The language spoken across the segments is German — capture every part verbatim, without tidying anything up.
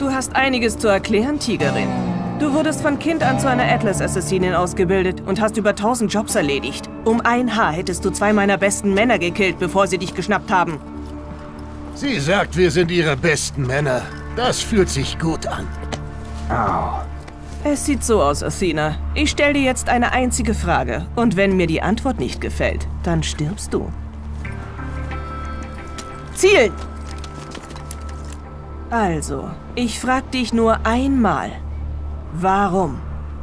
Du hast einiges zu erklären, Tigerin. Du wurdest von Kind an zu einer Atlas-Assassinin ausgebildet und hast über tausend Jobs erledigt. Um ein Haar hättest du zwei meiner besten Männer gekillt, bevor sie dich geschnappt haben. Sie sagt, wir sind ihre besten Männer. Das fühlt sich gut an. Au. Es sieht so aus, Athena. Ich stelle dir jetzt eine einzige Frage. Und wenn mir die Antwort nicht gefällt, dann stirbst du. Zielen! Also, ich frag dich nur einmal. Warum?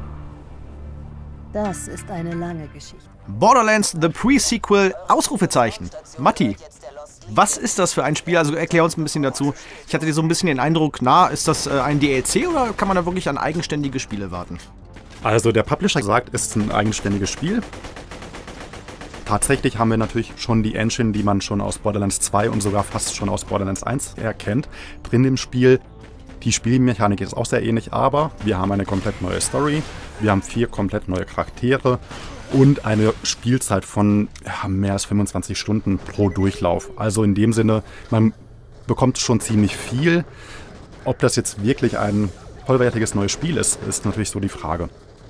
Das ist eine lange Geschichte. Borderlands The Pre-Sequel, Ausrufezeichen. Matti, was ist das für ein Spiel? Also erklär uns ein bisschen dazu. Ich hatte so ein bisschen den Eindruck, na, ist das äh, ein D L C oder kann man da wirklich an eigenständige Spiele warten? Also der Publisher sagt, es ist ein eigenständiges Spiel. Tatsächlich haben wir natürlich schon die Engine, die man schon aus Borderlands zwei und sogar fast schon aus Borderlands eins erkennt, drin im Spiel. Die Spielmechanik ist auch sehr ähnlich, aber wir haben eine komplett neue Story, wir haben vier komplett neue Charaktere und eine Spielzeit von ja, mehr als fünfundzwanzig Stunden pro Durchlauf. Also in dem Sinne, man bekommt schon ziemlich viel. Ob das jetzt wirklich ein vollwertiges neues Spiel ist, ist natürlich so die Frage.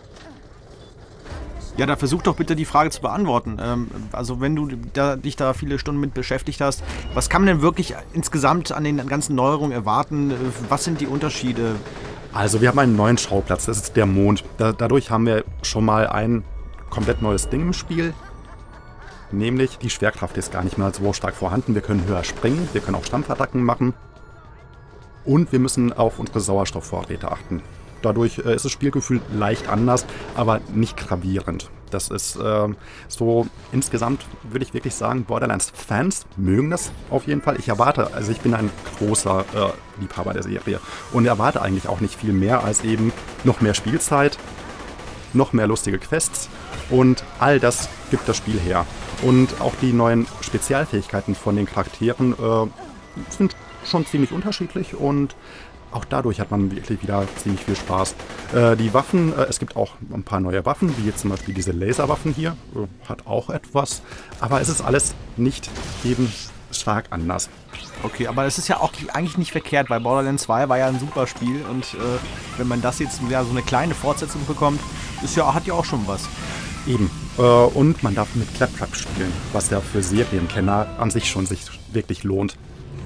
Ja, da versuch doch bitte die Frage zu beantworten. Ähm, also wenn du da, dich da viele Stunden mit beschäftigt hast, was kann man denn wirklich insgesamt an den ganzen Neuerungen erwarten? Was sind die Unterschiede? Also wir haben einen neuen Schauplatz, das ist der Mond. Da, dadurch haben wir schon mal ein komplett neues Ding im Spiel. Nämlich die Schwerkraft ist gar nicht mehr so stark vorhanden. Wir können höher springen, wir können auch Stampfattacken machen. Und wir müssen auf unsere Sauerstoffvorräte achten. Dadurch äh, ist das Spielgefühl leicht anders, aber nicht gravierend. Das ist äh, so, insgesamt würde ich wirklich sagen, Borderlands-Fans mögen das auf jeden Fall. Ich erwarte, also ich bin ein großer äh, Liebhaber der Serie und erwarte eigentlich auch nicht viel mehr als eben noch mehr Spielzeit, noch mehr lustige Quests und all das gibt das Spiel her. Und auch die neuen Spezialfähigkeiten von den Charakteren äh, sind schon ziemlich unterschiedlich und auch dadurch hat man wirklich wieder ziemlich viel Spaß. Äh, die Waffen, äh, es gibt auch ein paar neue Waffen, wie jetzt zum Beispiel diese Laserwaffen hier, äh, hat auch etwas. Aber es ist alles nicht eben stark anders. Okay, aber es ist ja auch eigentlich nicht verkehrt, weil Borderlands zwei war ja ein super Spiel und äh, wenn man das jetzt ja, so eine kleine Fortsetzung bekommt, ist ja, hat ja auch schon was. Eben. Äh, und man darf mit Claptrap spielen, was ja für Serienkenner an sich schon sich wirklich lohnt.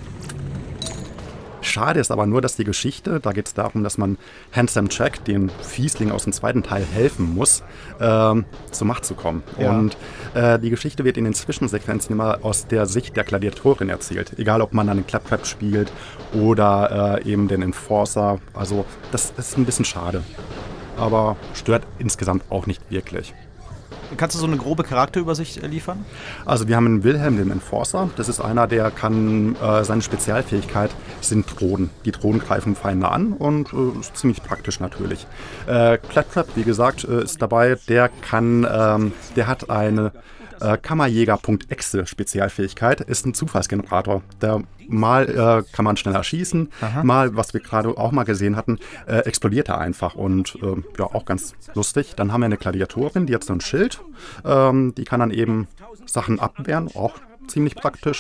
Schade ist aber nur, dass die Geschichte, da geht es darum, dass man Handsome Jack, dem Fiesling aus dem zweiten Teil, helfen muss, ähm, zur Macht zu kommen. Ja. Und äh, die Geschichte wird in den Zwischensequenzen immer aus der Sicht der Gladiatorin erzählt. Egal, ob man dann den Claptrap spielt oder äh, eben den Enforcer. Also das ist ein bisschen schade. Aber stört insgesamt auch nicht wirklich. Kannst du so eine grobe Charakterübersicht äh, liefern? Also wir haben einen Wilhelm, den Enforcer. Das ist einer, der kann, äh, seine Spezialfähigkeit sind Drohnen. Die Drohnen greifen Feinde an und äh, ist ziemlich praktisch natürlich. Äh, Claptrap, wie gesagt, äh, ist dabei. Der kann, ähm, der hat eine äh, Kammerjäger.exe Spezialfähigkeit. Ist ein Zufallsgenerator. Der mal äh, kann man schneller schießen, Aha. mal, was wir gerade auch mal gesehen hatten, äh, explodiert er einfach und äh, ja, auch ganz lustig. Dann haben wir eine Gladiatorin, die hat so ein Schild, ähm, die kann dann eben Sachen abwehren, auch ziemlich praktisch.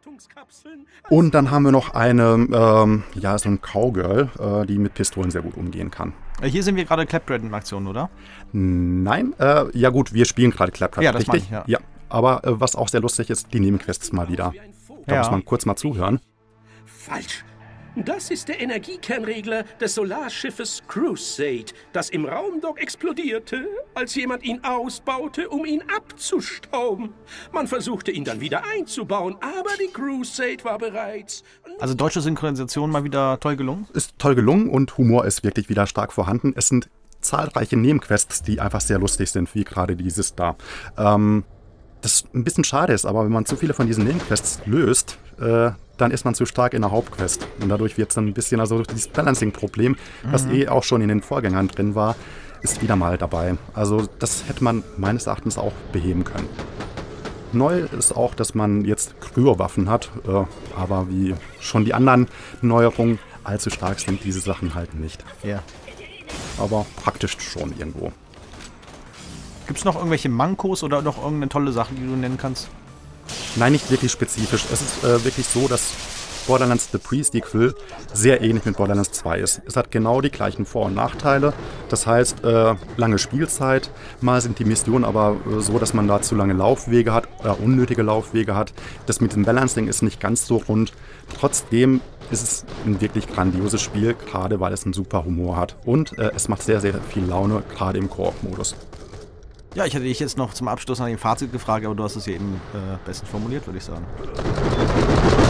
Und dann haben wir noch eine, ähm, ja, so ein Cowgirl, äh, die mit Pistolen sehr gut umgehen kann. Hier sind wir gerade Claptrap in Aktion, oder? Nein, äh, ja gut, wir spielen gerade Claptrap, ja, das richtig? Ich, ja. ja, aber äh, was auch sehr lustig ist, die Nebenquests mal wieder. Da ja. muss man kurz mal zuhören. Falsch. Das ist der Energiekernregler des Solarschiffes Crusade, das im Raumdock explodierte, als jemand ihn ausbaute, um ihn abzustauben. Man versuchte ihn dann wieder einzubauen, aber die Crusade war bereits... Also deutsche Synchronisation mal wieder toll gelungen? Ist toll gelungen und Humor ist wirklich wieder stark vorhanden. Es sind zahlreiche Nebenquests, die einfach sehr lustig sind, wie gerade dieses da. Ähm, das ein bisschen schade ist, aber wenn man zu viele von diesen Nebenquests löst, äh, dann ist man zu stark in der Hauptquest. Und dadurch wird es dann ein bisschen, also dieses Balancing-Problem, mhm. was eh auch schon in den Vorgängern drin war, ist wieder mal dabei. Also das hätte man meines Erachtens auch beheben können. Neu ist auch, dass man jetzt Kryowaffen hat, äh, aber wie schon die anderen Neuerungen, allzu stark sind diese Sachen halt nicht. Ja. Aber praktisch schon irgendwo. Gibt es noch irgendwelche Mankos oder noch irgendeine tolle Sache, die du nennen kannst? Nein, nicht wirklich spezifisch. Es ist äh, wirklich so, dass Borderlands The Pre-Sequel sehr ähnlich mit Borderlands zwei ist. Es hat genau die gleichen Vor- und Nachteile. Das heißt, äh, lange Spielzeit. Mal sind die Missionen aber äh, so, dass man da zu lange Laufwege hat oder unnötige Laufwege hat. Das mit dem Balancing ist nicht ganz so rund. Trotzdem ist es ein wirklich grandioses Spiel, gerade weil es einen super Humor hat. Und äh, es macht sehr, sehr viel Laune, gerade im Koop-Modus. Ja, ich hätte dich jetzt noch zum Abschluss nach dem Fazit gefragt, aber du hast es ja eben äh, bestens formuliert, würde ich sagen.